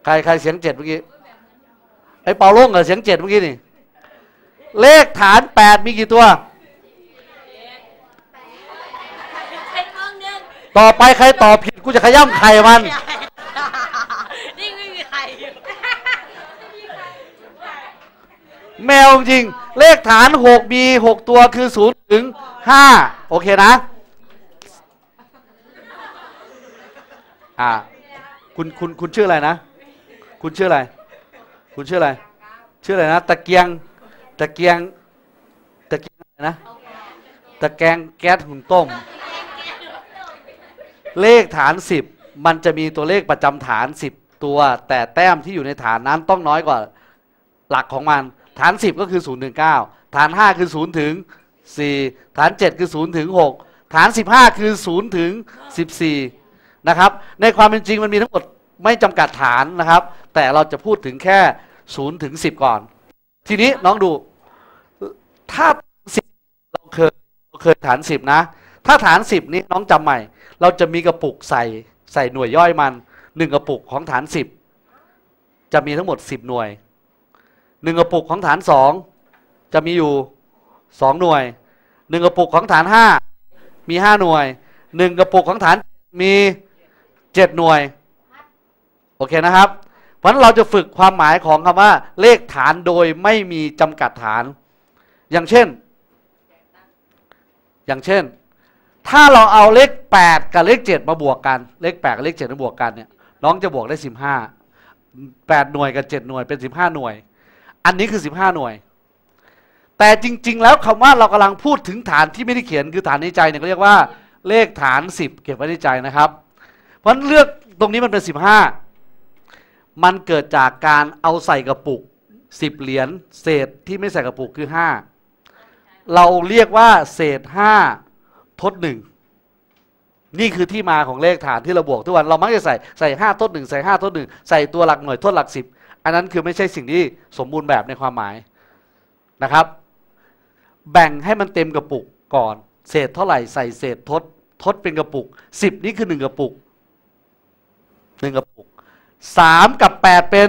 ใครเสียงเจ็ดเมื่อกี้ไอ้เปาโล่งเหรอเสียงเจ็ดเมื่อกี้นี่เลขฐาน8มีกี่ตัวต่อไปใครตอบผิดกูจะขย้ำไข่มันนี่ไม่มีใครแมวจริงเลขฐาน6มี6ตัวคือ0 ถึง 5โอเคนะคุณชื่ออะไรนะคุณชื่ออะไรชื่ออะไรนะตะเกียงนะตะแกรงแก๊สหุงต้มเลขฐาน10มันจะมีตัวเลขประจำฐาน10ตัวแต่แต้มที่อยู่ในฐานนั้นต้องน้อยกว่าหลักของมันฐาน10ก็คือ0 ถึง 9ฐาน5คือ0 ถึง 4ฐาน7คือ0 ถึง 6ฐาน15คือ0 ถึง 14นะครับในความเป็นจริงมันมีทั้งหมดไม่จำกัดฐานนะครับแต่เราจะพูดถึงแค่0 ถึง 10ก่อนทีนี้น้องดูถ้า10เราเคยฐาน10นะถ้าฐาน10นี้น้องจำใหม่เราจะมีกระปุกใส่หน่วยย่อยมัน1กระปุกของฐาน10จะมีทั้งหมด10หน่วย1กระปุกของฐาน2จะมีอยู่2หน่วย1กระปุกของฐาน5มี5หน่วย1กระปุกของฐานมี7หน่วยโอเคนะครับเพราะฉะนั้นเราจะฝึกความหมายของคำว่าเลขฐานโดยไม่มีจำกัดฐานอย่างเช่นถ้าเราเอาเลข8กับเลข7มาบวกกันเลข8กับเลข7มาบวกกันเนี่ยน้องจะบวกได้15 8หน่วยกับ7หน่วยเป็น15หน่วยอันนี้คือ15หน่วยแต่จริงๆแล้วคำว่าเรากำลังพูดถึงฐานที่ไม่ได้เขียนคือฐานในใจเนี่ยเขาเรียกว่าเลขฐาน10เก็บไว้ในใจนะครับเพราะฉะนั้นเลือกตรงนี้มันเป็น15มันเกิดจากการเอาใส่กระปุก10เหรียญเศษที่ไม่ใส่กระปุกคือ5เราเรียกว่าเศษ5ทด1นี่คือที่มาของเลขฐานที่เราบวกทุกวันเรามักจะใส่5ทด1ใส่5ทด1ใส่ตัวหลักหน่วยทดหลัก10อันนั้นคือไม่ใช่สิ่งที่สมบูรณ์แบบในความหมายนะครับแบ่งให้มันเต็มกระปุกก่อนเศษเท่าไหร่ใส่เศษทดเป็นกระปุก10นี่คือ1กระปุก3กับ8เป็น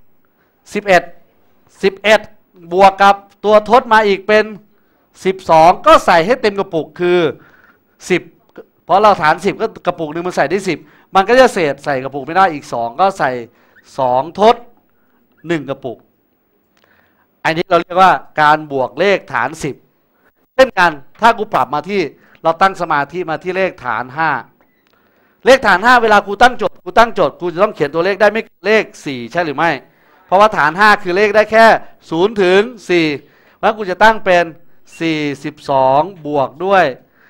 11บวกกับตัวทดมาอีกเป็น12ก็ใส่ให้เต็มกระปุกคือ10เพราะเราฐาน10ก็กระปุกนึงมันใส่ได้10มันก็จะเศษใส่กระปุกไม่ได้อีก2ก็ใส่2ทด1กระปุกอันนี้เราเรียกว่าการบวกเลขฐาน10เช่นกันถ้ากูปรับมาที่เราตั้งสมาธิมาที่เลขฐาน5เลขฐาน5เวลากูตั้งโจทย์กูจะต้องเขียนตัวเลขได้ไม่เลข4ใช่หรือไม่เพราะว่าฐาน5คือเลขได้แค่0 ถึง 4เพราะกูจะตั้งเป็น42บวกด้วย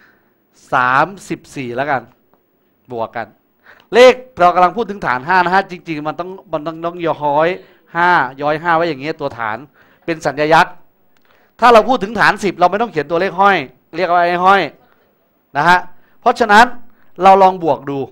34แล้วกันบวกกันเลขเรากำลังพูดถึงฐาน5นะฮะจริงๆมันต้องย้อย5ไว้อย่างเงี้ยตัวฐานเป็นสัญลักษณ์ถ้าเราพูดถึงฐาน10เราไม่ต้องเขียนตัวเลขห้อยเรียกว่าไอ้ห้อยนะฮะเพราะฉะนั้นเราลองบวกดู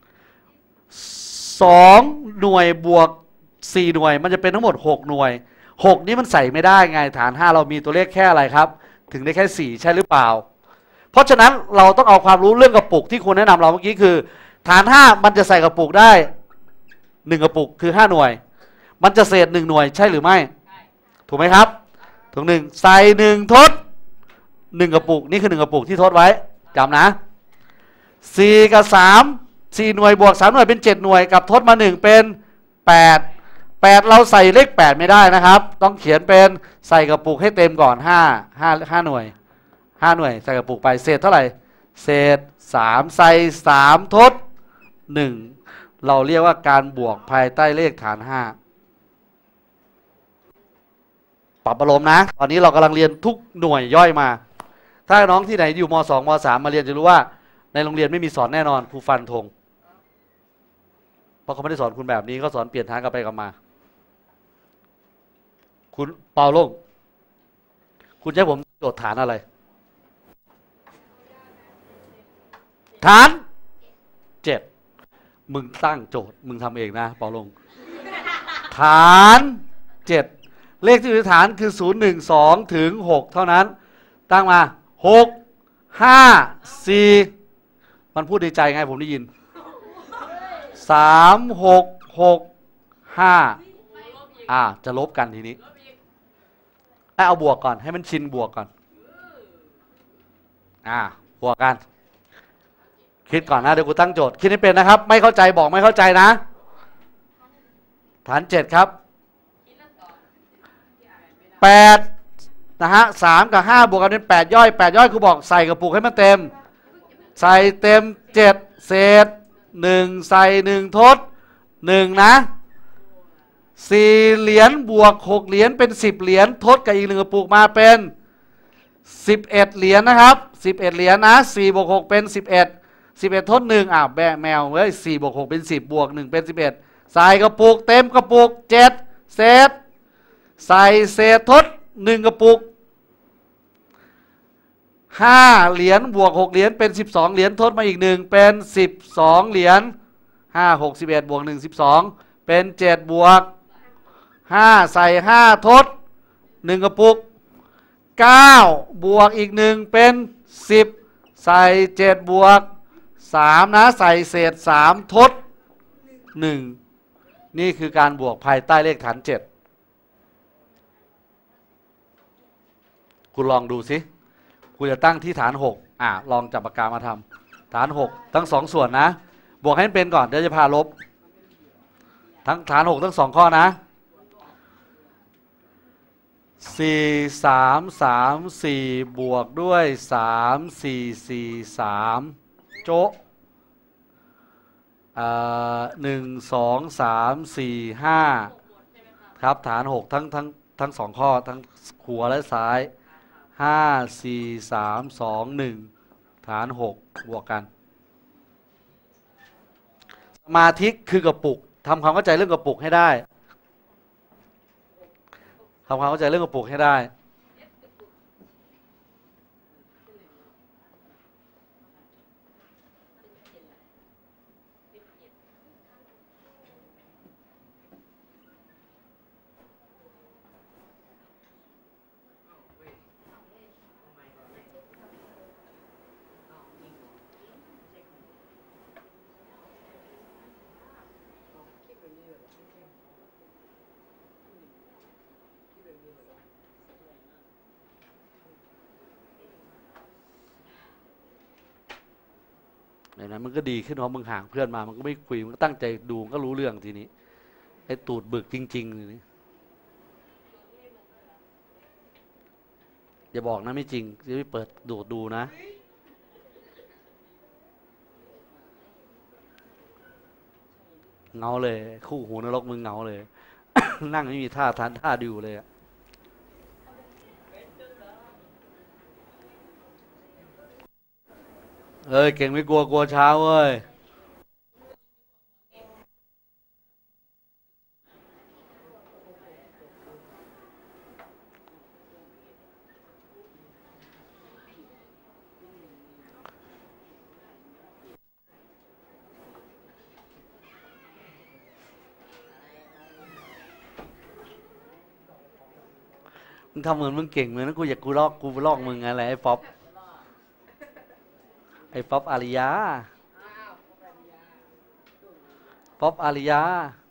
2หน่วยบวก4หน่วยมันจะเป็นทั้งหมด6หน่วย6นี้มันใส่ไม่ได้ไงฐาน5เรามีตัวเลขแค่อะไรครับถึงได้แค่4ใช่หรือเปล่าเพราะฉะนั้นเราต้องเอาความรู้เรื่องกระปุกที่คุณแนะนำเราเมื่อกี้คือฐาน5มันจะใส่กระปุกได้1กระปุกคือ5หน่วยมันจะเศษ1หน่วยใช่หรือไม่ถูกไหมครับถูก1ใส่1ทด1กระปุกนี่คือ1กระปุกที่ทดไว้จำนะ4กับ3 4หน่วยบวก3หน่วยเป็น7หน่วยกับทดมา1เป็น8เราใส่เลข8ไม่ได้นะครับต้องเขียนเป็นใส่กระปุกให้เต็มก่อน5หน่วยใส่กระปุกไปเศษเท่าไหร่เศษ3ใส่3ทด1เราเรียกว่าการบวกภายใต้เลขฐาน5ปรับอารมณ์นะตอนนี้เรากำลังเรียนทุกหน่วยย่อยมาถ้าน้องที่ไหนอยู่ม.2 ม.3 มาเรียนจะรู้ว่าในโรงเรียนไม่มีสอนแน่นอนครูฟันธงเพราะเขาไม่ได้สอนคุณแบบนี้เขาสอนเปลี่ยนทางกลับไปกลับมาคุณเปาโล่งคุณจะให้ผมโจทย์ฐานอะไรฐาน7มึงตั้งโจทย์มึงทำเองนะเปาโล่งฐาน7เลขที่อยู่ในฐานคือ0 1 2ถึง6เท่านั้นตั้งมา6 5 4มันพูดในใจไงผมได้ยิน3 6 6 ห้าจะลบกันทีนี้เอาบวกก่อนให้มันชินบวกก่อนบวกกันคิดก่อนนะเดี๋ยวกูตั้งโจทย์คิดให้เป็นนะครับไม่เข้าใจบอกไม่เข้าใจนะฐาน7ครับ8นะฮะ3กับ5บวกกันเป็น8ย่อย8ย่อยคือบอกใส่กระปุกให้มันเต็มใส่เต็ม7เศษ1ใส่1ทด1นะ4เหรียญบวก6เหรียญเป็น10เหรียญทดกับอีก1กระปุกมาเป็น11เหรียญนะครับ11เหรียญนะ4บวก6เป็น11ทด1แบะแมวเฮ้ย4บวก6เป็น10บวก1เป็น11ใส่กระปุกเต็มกระปุก7เศษใส่เศษทด1กระปุก5เหรียญบวก6เหรียญเป็น12เหรียญทดมาอีก1เป็น12เหรียญ5 6 11บวก1 12เป็น7บวก5ใส่5ทด1กระปุก9บวกอีก1เป็น10ใส่7บวก3นะใส่เศษ3ทด1นี่คือการบวกภายใต้เลขฐาน7คุณลองดูสิคุณจะตั้งที่ฐาน6ลองจับปากกามาทำฐาน6ทั้ง2ส่วนนะบวกให้เป็นก่อนเดี๋ยวจะพาลบทั้งฐาน6ทั้ง2ข้อนะ4 3 3 4บวกด้วย3 4 4 3โจ๊ะ1 2 3 4 5ครับฐาน6ทั้ง2ข้อทั้งขวาและซ้าย5 4 3 2 1ฐาน6บวกกันสมาธิคือกระปุกทำความเข้าใจเรื่องกระปุกให้ได้ทำความเข้าใจเรื่องกระปุกให้ได้ในนั้นมันก็ดีขึ้นเพราะมึงห่างเพื่อนมามันก็ไม่คุยมันก็ตั้งใจดูมันก็รู้เรื่องทีนี้ไอ้ตูดบึกจริงๆนี่อย่าบอกนะไม่จริงจะไม่เปิดดูนะเงาเลยคู่หูนรกมึงเงาเลย นั่งไม่มีท่าดูเลยเฮ้ยเก่งไม่กลัวเช้าเว้ยมึงทำเหมือนมึงเก่งเหมือนกูอยากกูลอกมึงอะไรไอ้ป๊อปอาริยาป๊อปอาริยา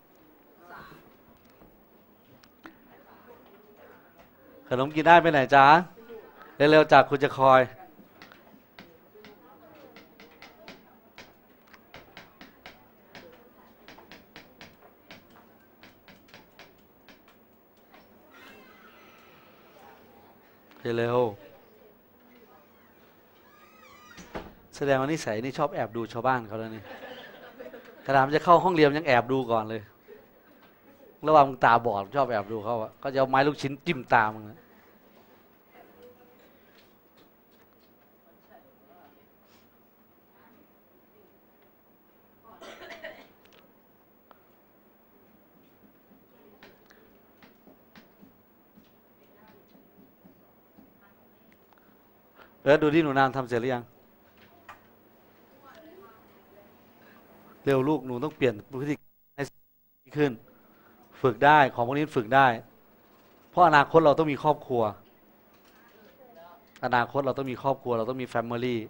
ขนมกินได้ไปไหนจ๊ะเร็วๆจากคุณจะคอยเร็วแสดงว่านิสัยนี่ชอบแอบดูชาวบ้านเขาแล้วนี่ขนาดมันจะเข้าห้องเรียนยังแอบดูก่อนเลยระหว่างมึงตาบอดชอบแอบดูเขาอะก็จะเอาไม้ลูกชิ้นจิ้มตามึงดูที่หนูนามทำเสร็จหรือยังเร็วลูกหนูต้องเปลี่ยนพฤติกรรมให้ขึ้นฝึกได้ของพวกนี้ฝึกได้เพราะอนาคตเราต้องมีครอบครัวอนาคตเราต้องมีครอบครัวเราต้องมีแฟมิลี่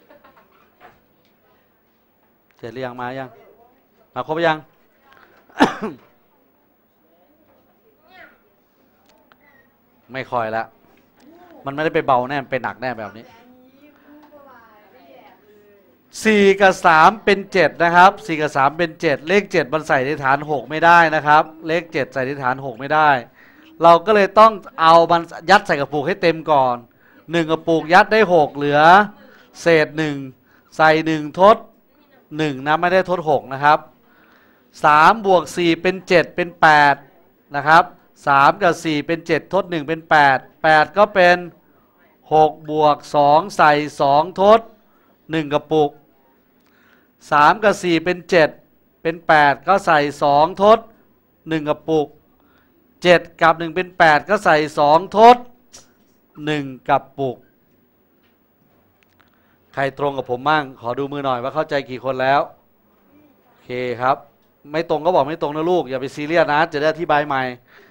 เสร็จหรือยังมายังมาครบยังไม่ค่อยแล้วมันไม่ได้ไปเบาแน่ไปหนักแน่แบบนี้4 กับ 3เป็น7นะครับ4 กับ 3เป็น7เลข7มันใส่ในฐาน6ไม่ได้นะครับเลข7ใส่ในฐาน6ไม่ได้เราก็เลยต้องเอามันยัดใส่กระปุกให้เต็มก่อน1กระปุกยัดได้6เหลือเศษ1ใส่1ทด1นะไม่ได้ทด6นะครับ3 บวก 4เป็น7เป็น8นะครับ3 กับ 4เป็น7ทด1เป็น8 8ก็เป็น6 บวก 2ใส่2ทด1กระปุก3 กับ 4เป็น7เป็น8ก็ใส่2ทด1กระปุก7 กับ 1เป็น8ก็ใส่2ทด1กระปุกใครตรงกับผมมั่งขอดูมือหน่อยว่าเข้าใจกี่คนแล้วโอเคครับไม่ตรงก็บอกไม่ตรงนะลูกอย่าไปซีเรียสนะจะได้อธิบายใหม่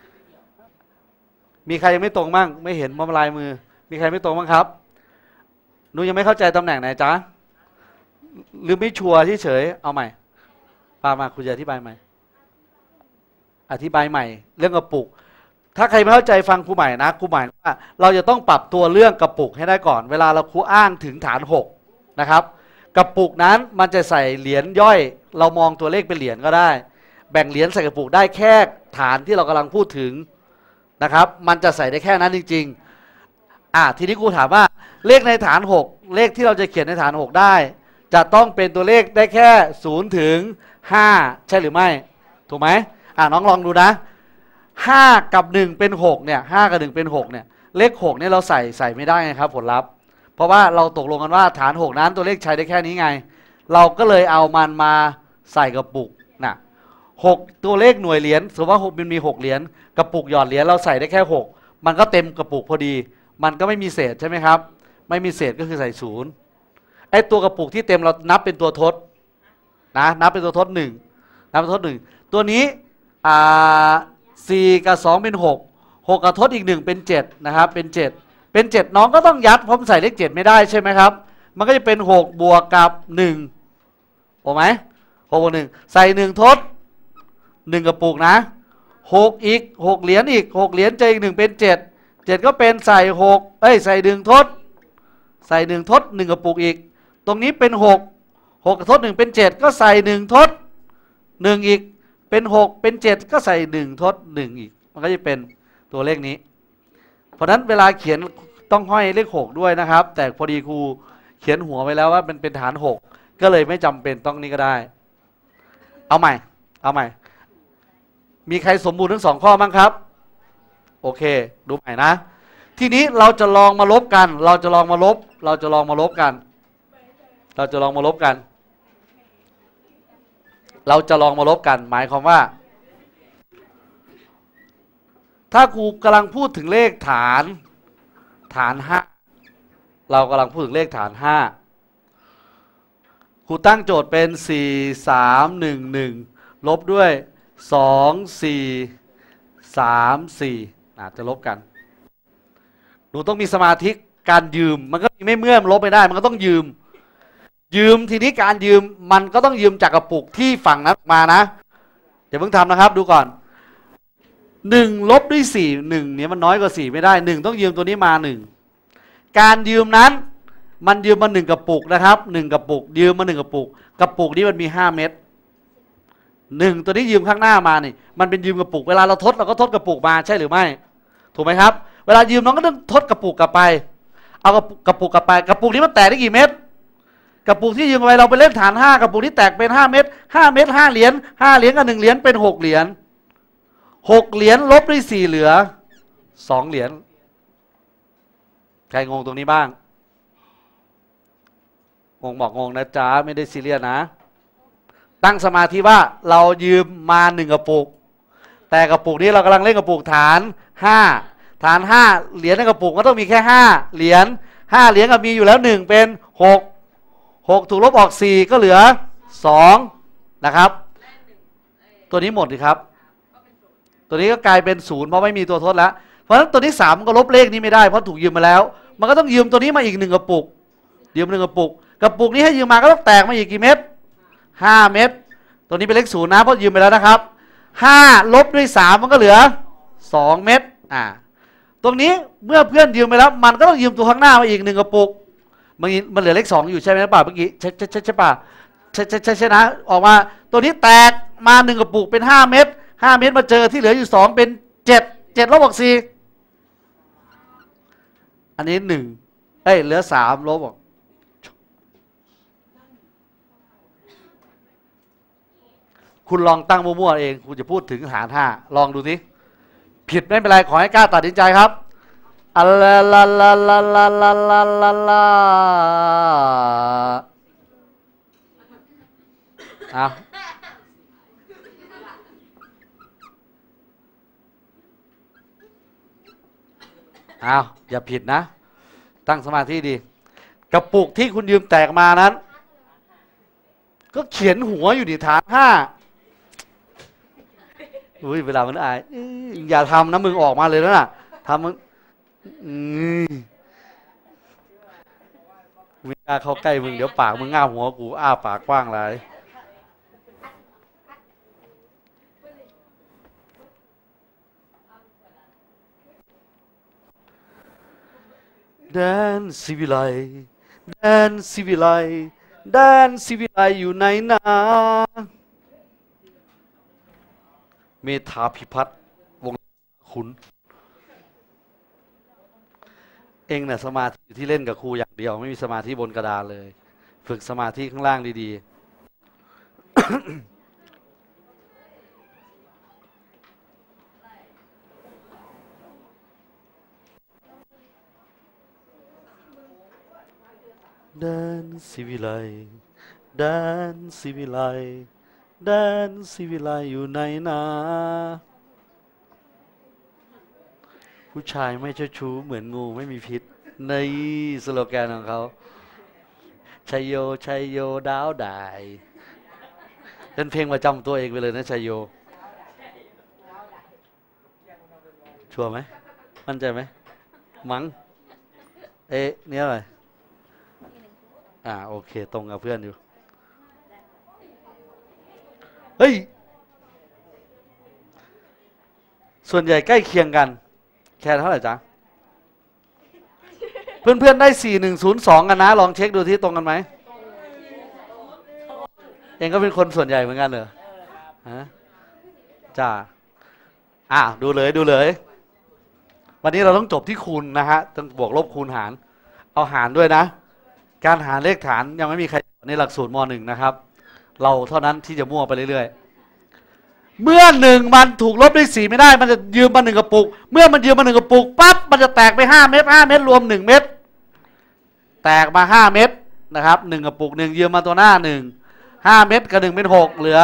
มีใครยังไม่ตรงมั่งไม่เห็นมาลายมือมีใครไม่ตรงมั่งครับหนูยังไม่เข้าใจตำแหน่งไหนจ๊ะหรือไม่ชัวร์เฉยๆเอาใหม่มาคุณจะอธิบายใหม่อธิบายใหม่เรื่องกระปุกถ้าใครไม่เข้าใจฟังครูใหม่นะครูใหม่ว่าเราจะต้องปรับตัวเรื่องกระปุกให้ได้ก่อนเวลาเราครูอ้างถึงฐาน6นะครับกระปุกนั้นมันจะใส่เหรียญย่อยเรามองตัวเลขเป็นเหรียญก็ได้แบ่งเหรียญใส่กระปุกได้แค่ฐานที่เรากำลังพูดถึงนะครับมันจะใส่ได้แค่นั้นจริงๆทีนี้ครูถามว่าเลขในฐาน6เลขที่เราจะเขียนในฐาน6ได้จะต้องเป็นตัวเลขได้แค่0 ถึง 5ใช่หรือไม่ถูกไหมน้องลองดูนะ5 กับ 1เป็น6เนี่ย5 กับ 1เป็น6เนี่ยเลข6เนี่ยเราใส่ไม่ได้ไงครับผลลัพธ์เพราะว่าเราตกลงกันว่าฐาน6นั้นตัวเลขใช้ได้แค่นี้ไงเราก็เลยเอามันมาใส่กระปุกนะ6ตัวเลขหน่วยเหรียญสมมติว่า6มันมี6เหรียญกระปุกหยอดเหรียญเราใส่ได้แค่6มันก็เต็มกระปุกพอดีมันก็ไม่มีเศษใช่ไหมครับไม่มีเศษก็คือใส่0ไอ้ตัวกระปุกที่เต็มเรานับเป็นตัวทดนะนับเป็นตัวทด1นับเป็นทด1ตัวนี้4 กับ 2เป็น6 6กับทดอีก1เป็น7นะครับเป็น7น้องก็ต้องยัดเพราะมันใส่เลข7ไม่ได้ใช่ไหมครับมันก็จะเป็น6 บวกกับ1ถูกไหม6 บวก 1ใส่1ทด1กระปุกนะ6อีก6เหรียญอีก6เหรียญเจออีก1เป็น7ก็เป็นใส่6ใส่1ทดใส่1ทด1กระปุกอีกตรงนี้เป็น6กับทด1เป็น7ก็ใส่1ทด1อีกเป็น6เป็น7ก็ใส่1ทด1อีกมันก็จะเป็นตัวเลขนี้เพราะนั้นเวลาเขียนต้องห้อยเลข6ด้วยนะครับแต่พอดีครูเขียนหัวไว้แล้วว่ามันเป็นฐาน6ก็เลยไม่จำเป็นต้องนี้ก็ได้เอาใหม่มีใครสมบูรณ์ทั้ง2ข้อมั้งครับโอเคดูใหม่นะทีนี้เราจะลองมาลบกันหมายความว่าถ้าครูกำลังพูดถึงเลขฐาน5เรากำลังพูดถึงเลขฐาน5ครูตั้งโจทย์เป็น4 3 1 1ลบด้วย2 4 3 4จะลบกันหนูต้องมีสมาธิการยืมมันก็ไม่เมื่อมลบไม่ได้มันก็ต้องยืมทีนี้การยืมมันก็ต้องยืมจากกระปุกที่ฝั่งนั้นมานะอย่าเพิ่งทำนะครับดูก่อน1ลบด้วย4 1เนี่ยมันน้อยกว่า4ไม่ได้1ต้องยืมตัวนี้มา1การยืมนั้นมันยืมมา1กระปุกนะครับ1กระปุกยืมมา1กระปุกนี้มันมี5เม็ด1ตัวนี้ยืมข้างหน้ามานี่มันเป็นยืมกระปุกเวลาเราทดเราก็ทดกระปุกมาใช่หรือไม่ถูกไหมครับเวลายืมน้องก็ต้องทดกระปุกกลับไปเอากระปุกกลับไปกระปุกนี้มันแตกได้กี่เม็ดกระปุกที่ยืมไปเราไปเล่นฐาน5กระปุกนี้แตกเป็น5เม็ด5เหรียญกับ1เหรียญเป็น6เหรียญลบด้วย4เหลือ2เหรียญใครงงตรงนี้บ้างงงบอกงงนะจ๊ะไม่ได้ซีเรียสนะตั้งสมาธิว่าเรายืมมา1กระปุกแต่กระปุกนี้เรากำลังเล่นกระปุกฐาน5เหรียญในกระปุกก็ต้องมีแค่5เหรียญกับมีอยู่แล้ว1เป็น6ถูกลบออก4ก็เหลือ2นะครับตัวนี้หมดสิครับตัวนี้ก็กลายเป็น0เพราะไม่มีตัวทดแล้วเพราะฉะนั้นตัวนี้3ก็ลบเลขนี้ไม่ได้เพราะถูกยืมมาแล้วมันก็ต้องยืมตัวนี้มาอีก1กระปุกยืม1กระปุกนี้ให้ยืมมาก็ต้องแตกมาอีกกี่เม็ด5เม็ดตัวนี้เป็นเลข0นะเพราะยืมไปแล้วนะครับ 5 ลบด้วย 3 มันก็เหลือ 2 เม็ดตรงนี้เมื่อเพื่อนยืมไปแล้วมันก็ต้องยืมตัวข้างหน้ามาอีก1 กระปุกมันเหลือเลข 2อยู่ใช่ไหมป่ะเมื่อกี้ใช่ป่ะใช่นะออกมาตัวนี้แตกมา1 กระปุกเป็น5 เม็ด5 เม็ดมาเจอที่เหลืออยู่2เป็น7ลบออก4อันนี้1เหลือ3ลบออกคุณลองตั้งมั่วๆเองคุณจะพูดถึงหาร5ลองดูสิผิดไม่เป็นไรขอให้กล้าตัดสินใจครับอัลลาลาลาลาลาลาลาลาลาเอาอย่าผิดนะตั้งสมาธิดีกระปุกที่คุณยืมแตกมานั้นก็เขียนหัวอยู่ในฐาน5อุ้ยเวลามันอายอย่าทำนะมึงออกมาเลยนะทำมึงไม่กล้าเข้าใกล้มึงเดี๋ยวปากมึงง่าหัวกูอ้าปากกว้างเลยแดนสิวิไลแดนสิวิไลแดนสิวิไลอยู่ไหนนะเมธาพิพัฒน์วงขุนเองเนี่ยสมาธิที่เล่นกับครูอย่างเดียวไม่มีสมาธิบนกระดานเลยฝึกสมาธิข้างล่างดีๆแดนสิวิไลแดนสิวิไลแดนสิวิไลอยู่ไหนนะผู้ชายไม่เจ้าชู้เหมือนงูไม่มีพิษในสโลแกนของเขาชัยโยชัยโยดาวดายเป็นเพลงประจำตัวเองไปเลยนะชัยโยชัวร์ไหมมั่นใจไหมมั้งเนี่ยอะไรโอเคตรงกับเพื่อนอยู่เฮ้ยส่วนใหญ่ใกล้เคียงกันแค่เท่าไหร่จ๊ะเพื่อนๆได้4102กันนะลองเช็คดูที่ตรงกันไหมเองก็เป็นคนส่วนใหญ่เหมือนกันเหรอจ้าดูเลยวันนี้เราต้องจบที่คูณนะฮะต้องบวกลบคูณหารเอาหารด้วยนะการหารเลขฐานยังไม่มีใครในหลักสูตรม.1 นะครับเราเท่านั้นที่จะมั่วไปเรื่อยๆเมื่อ1มันถูกลบด้วย4ไม่ได้มันจะยืมมา1 กระปุกเมื่อมันยืมมา1 กระปุกปั๊บมันจะแตกไป5 เม็ด5 เม็ดรวม1 เม็ดแตกมา5 เม็ดนะครับ1 กระปุก1ยืมมาตัวหน้า5 เม็ดกับ1เป็น6เหลือ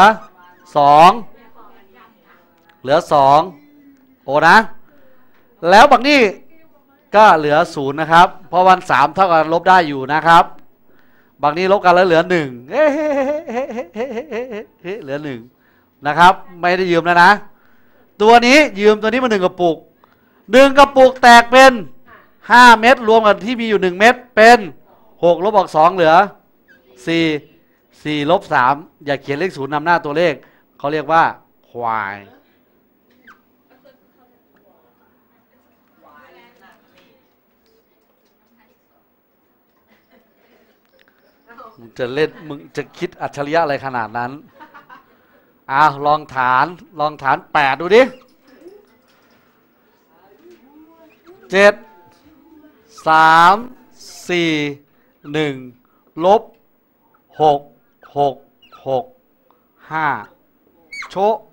2โอนะแล้วบักนี่ก็เหลือ0นะครับเพราะวัน3เท่ากันลบได้อยู่นะครับบางนี้ลบกันแล้วเหลือ1เหลือ1นะครับไม่ได้ยืมแล้วนะตัวนี้ยืมตัวนี้มา1 กระปุก1 กระปุกแตกเป็น5 เม็ดรวมกันที่มีอยู่1 เม็ดเป็น6ลบออก2เหลือ4ลบ3อย่าเขียนเลข0นำหน้าตัวเลขเขาเรียกว่าควายมึงจะเล่นมึงจะคิดอัจฉริยะอะไรขนาดนั้นลองฐาน8ดูดิ7 3 4 1ลบ6 5โชะ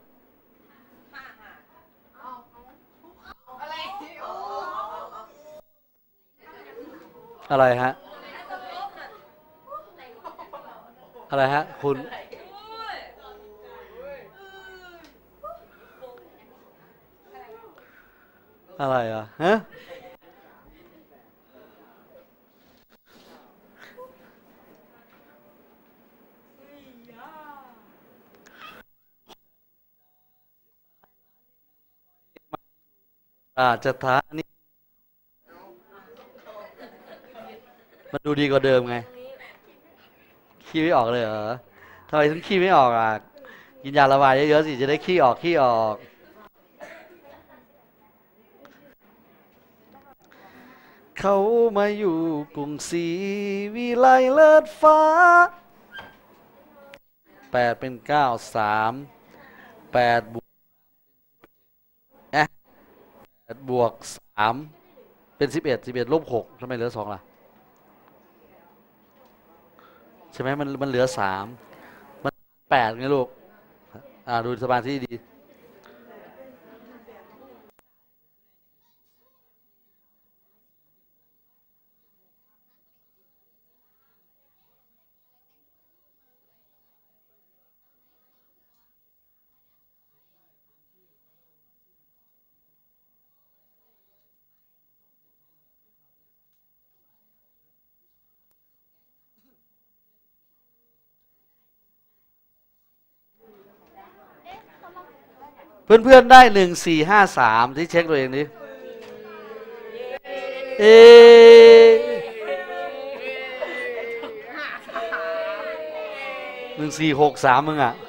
อะไรฮะอะไรฮะคุณอะไรฮะจะท้านี่มันดูดีกว่าเดิมไงขี้ไม่ออกเลยเหรอทำไมถึงขี้ไม่ออกกินยาระบายเยอะๆสิจะได้ขี้ออกขี้ออกเขามาอยู่กรุงศรีวิไลเลิศฟ้า8เป็น9 3 8บวก3เป็น11ลบ6ทำไมเหลือ2ล่ะใช่ไหมมันเหลือ3มัน8ไงลูกดูสมาธิดีเพื่อนๆได้1453ที่เช็คตัวเองดิ1463มึงอ่ะ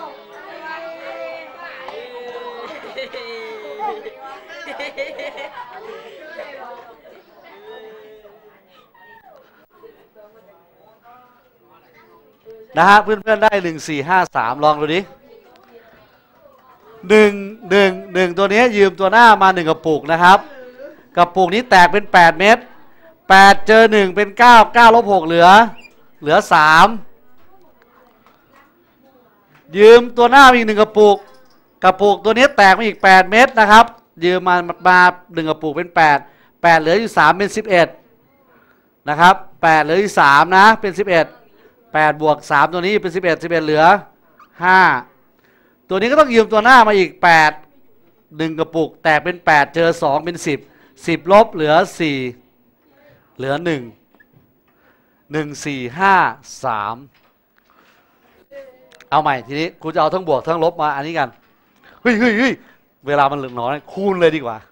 นะฮะเพื่อนๆได้1453ลองดูดิหนึ่งตัวนี้ยืมตัวหน้ามา1กระปุกนะครับกระปุกนี้แตกเป็น8เม็ด8เจอ1เป็น9 9ลบ6เหลือ3ยืมตัวหน้าอีก1กระปุกตัวนี้แตกมาอีก8เม็ดนะครับยืมมา1กระปุกเป็น8เหลืออยู่3เป็น11นะครับ8เหลืออยู่3นะเป็น11 8บวก3ตัวนี้เป็น11เหลือ5ตัวนี้ก็ต้องยืมตัวหน้ามาอีก8 1กระปุกแตกเป็น8เจอ2เป็น10ลบเหลือ4เหลือ1 1 4 5 3เอาใหม่ทีนี้กูจะเอาทั้งบวกทั้งลบมาอันนี้กันเฮ้ยเวลามันเหลือน้อยคูณเลยดีกว่า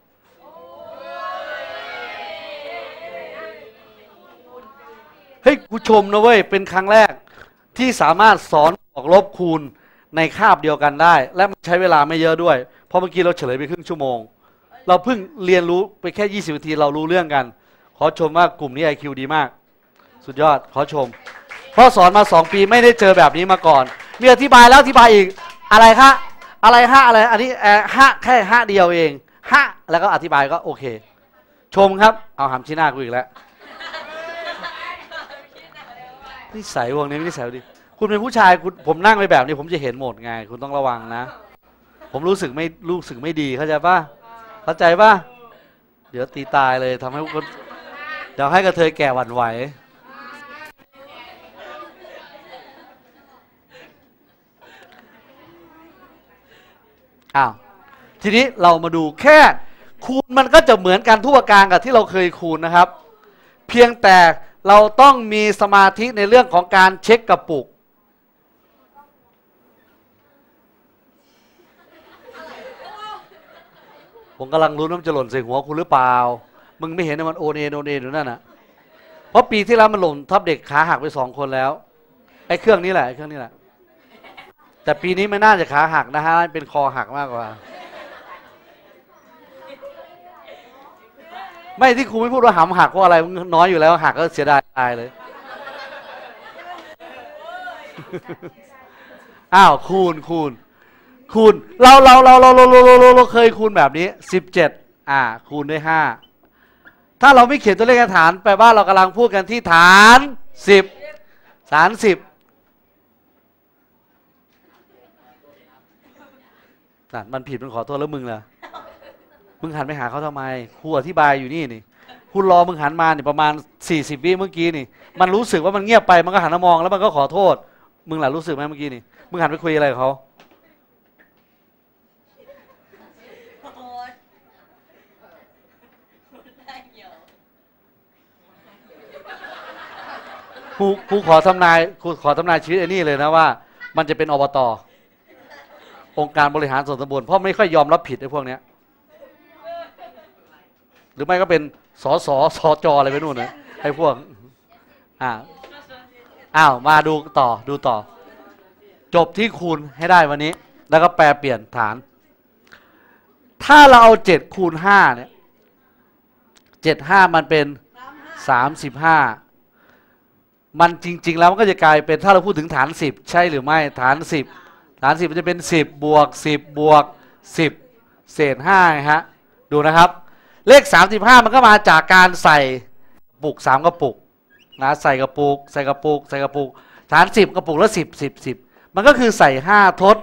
เฮ้ยกูชมนะเว้ยเป็นครั้งแรกที่สามารถสอนบวกลบคูณในคาบเดียวกันได้และมันใช้เวลาไม่เยอะด้วยเพราะเมื่อกี้เราเฉลยไปครึ่งชั่วโมงเราเพิ่งเรียนรู้ไปแค่20นาทีเรารู้เรื่องกันขอชมว่ากลุ่มนี้ IQ ดีมากสุดยอดขอชมเพราะสอนมา2ปีไม่ได้เจอแบบนี้มาก่อนมีอธิบายแล้วอธิบายอีกอะไรคะอะไรอันนี้แค่เดียวเองแล้วก็อธิบายก็โอเคชมครับเอาหำชี้หน้ากูอีกแล้วนิสัยวงนี้นิสัยดีคุณเป็นผู้ชายผมนั่งไปแบบนี้ผมจะเห็นหมดไงคุณต้องระวังนะผมรู้สึกไม่ดีเข้าใจป่ะเดี๋ยวตีตายเลยทำให้คนเดี๋ยวให้กระเทยแก่หวั่นไหวทีนี้เรามาดูแค่คูณมันก็จะเหมือนกันทุกประการกับที่เราเคยคูณนะครับเพียงแต่เราต้องมีสมาธิในเรื่องของการเช็คกระปุกผมกำลังรู้ว่ามันจะหล่นใส่หัวคุณหรือเปล่ามึงไม่เห็นมันโอนเอ็นอยู่นั่นน่ะเพราะปีที่แล้วมันหล่นทับเด็กขาหักไป2 คนแล้วไอ้เครื่องนี้แหละแต่ปีนี้ไม่น่าจะขาหักนะฮะเป็นคอหักมากกว่าไม่ที่ครูไม่พูดว่าหำหักเพราะอะไรมึงน้อยอยู่แล้วหักก็เสียดายตายเลยคูณเราเคยคูณแบบนี้17คูณด้วย5ถ้าเราไม่เขียนตัวเลขฐานแปลว่าเรากำลังพูดกันที่ฐาน10ฐาน10นั่นมันผิดมันขอโทษแล้วมึงล่ะมึงหันไปหาเขาทำไมครูอธิบายอยู่นี่คุณรอมึงหันมาเนี่ยประมาณ40 วิเมื่อกี้นี่มันรู้สึกว่ามันเงียบไปมันก็หันมามองแล้วมันก็ขอโทษมึงล่ะรู้สึกไหมเมื่อกี้นี่มึงหันไปคุยอะไรกับเขาครูขอทำนายชีวิตไอ้นี่เลยนะว่ามันจะเป็นอบต.องค์การบริหารส่วนตำบลเพราะไม่ค่อยยอมรับผิดไอ้พวกเนี้ยหรือไม่ก็เป็นสจอะไรไปนู่นนะไอ้พวกมาดูต่อจบที่คูณให้ได้วันนี้แล้วก็แปลเปลี่ยนฐานถ้าเราเอา7คูณ5เนี่ย75มันเป็น35มันจริงๆแล้วมันก็จะกลายเป็นถ้าเราพูดถึงฐาน10ใช่หรือไม่ฐาน10มันจะเป็น10บวก10บวก10เศษ5ฮะดูนะครับเลข35มันก็มาจากการใส่กระปุก3กระปุกนะใส่กระปุกฐาน10กระปุกแล้ว10มันก็คือใส่5ทด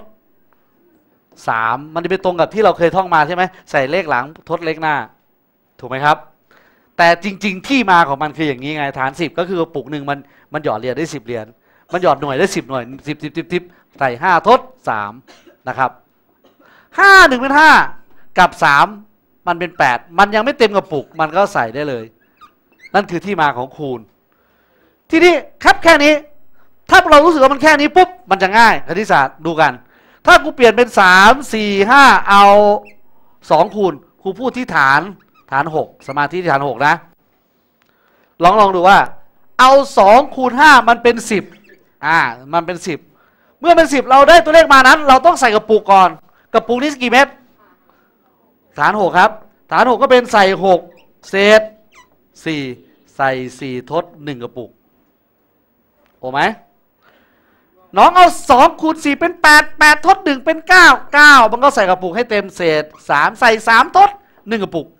3มันจะเป็นตรงกับที่เราเคยท่องมาใช่ไหมใส่เลขหลังทดเลขหน้าถูกไหมครับแต่จริงๆที่มาของมันคืออย่างนี้ไงฐาน10ก็คือกระปุกหนึ่งมันหยอดเหรียญได้10เหรียญมันหยอดหน่วยได้10หน่วย10ใส่5ทด3นะครับ5 1เป็น5กับ3มันเป็น8มันยังไม่เต็มกระปุกมันก็ใส่ได้เลยนั่นคือที่มาของคูณทีนี้ครับแค่นี้ถ้าเรารู้สึกว่ามันแค่นี้ปุ๊บมันจะง่ายคณิตศาสตร์ดูกันถ้ากูเปลี่ยนเป็น3 4 5เอา2คูณครูพูดที่ฐาน6สมาธิที่ฐาน6นะลองดูว่าเอา2คูณ5มันเป็น10มันเป็น10เมื่อเป็น10เราได้ตัวเลขมานั้นเราต้องใส่กระปุกก่อนกระปุกนี้กี่เม็ดฐาน6ครับฐาน6ก็เป็นใส่6เศษ4ใส่4ทด1กระปุกโอ้ไหมน้องเอา2คูณ4เป็น8ทด1เป็น9มันก็ใส่กระปุกให้เต็มเศษ3ใส่3ทด1กระปุก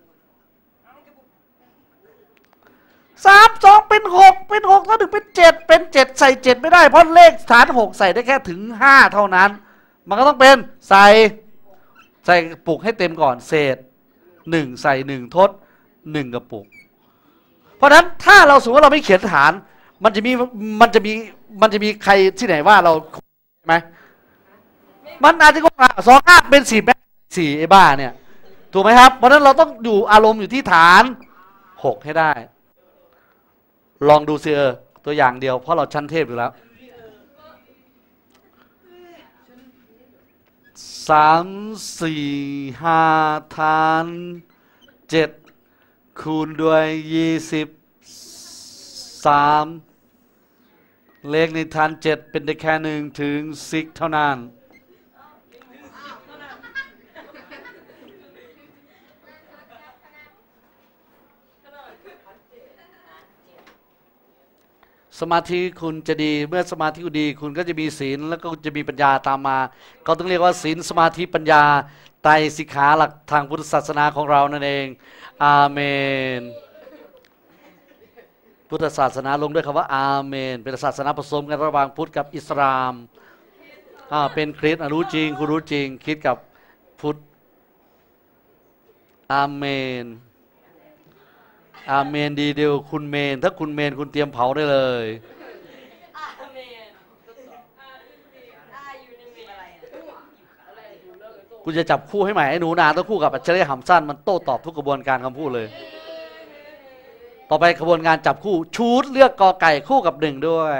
3 2เป็น6แล้ว1เป็น7ใส่7ไม่ได้เพราะเลขฐาน6ใส่ได้แค่ถึง5เท่านั้นมันก็ต้องเป็นใส่กระปุกให้เต็มก่อนเศษ1ใส่1ทด1กระปุกเพราะฉะนั้นถ้าเราสมมติว่าเราไม่เขียนฐานมันจะมีใครที่ไหนว่าเราไหมมันอาจจะก็2 5เป็น4ไอ้บ้าเนี่ยถูกไหมครับเพราะฉะนั้นเราต้องอยู่อารมณ์อยู่ที่ฐาน6ให้ได้ลองดูซิตัวอย่างเดียวเพราะเราชั้นเทพอยู่แล้ว3 4 5ฐาน7คูณด้วย23เลขในฐาน7เป็นได้แค่1ถึง10เท่านั้นสมาธิคุณจะดีเมื่อสมาธิคุณดีคุณก็จะมีศีลแล้วก็จะมีปัญญาตามมาก็ต้องเรียกว่าศีลสมาธิปัญญาไตรสิกขาหลักทางพุทธศาสนาของเรานั่นเองอาเมนพุทธศาสนาลงด้วยคำว่าอาเมนเป็นศาสนาผสมกันระหว่างพุทธกับอิสลามเป็นคริสต์รู้จริงคุณรู้จริงคริสต์กับพุทธอาเมนอาเมนดีเดียวคุณเมนถ้าคุณเมนคุณเตรียมเผาได้เลยคุณจะจับคู่ให้ใหม่ไอ้หนูนาต้องคู่กับอัจฉริยะหำสั้นมันโต้ตอบทุกกระบวนการคำพูดเลยต่อไปกระบวนการจับคู่ชูดเลือกกอไก่คู่กับ1ด้วย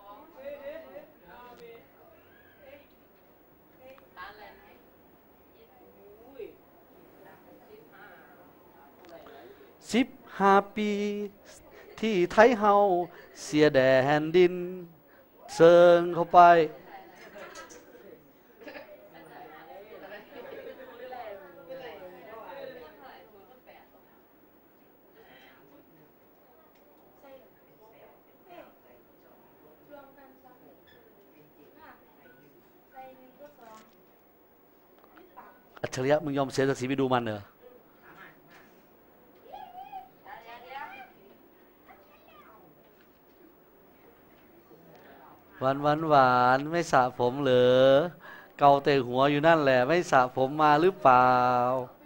15 ปีที่ไทยเฮาเสียแดนดินเซิงเข้าไปอัจฉริยะมึงยอมเสียศักดิ์ศรีไปดูมันเหรอหวานไม่สระผมเหรอเกาแต่หัวอยู่นั่นแหละไม่สระผมมาหรือเปล่า